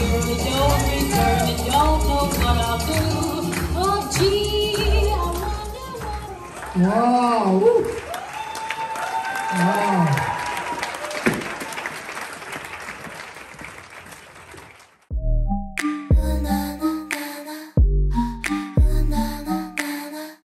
girl don't return and don't know what I'll do. Oh gee, I wonder what. Wow! Woo. Wow!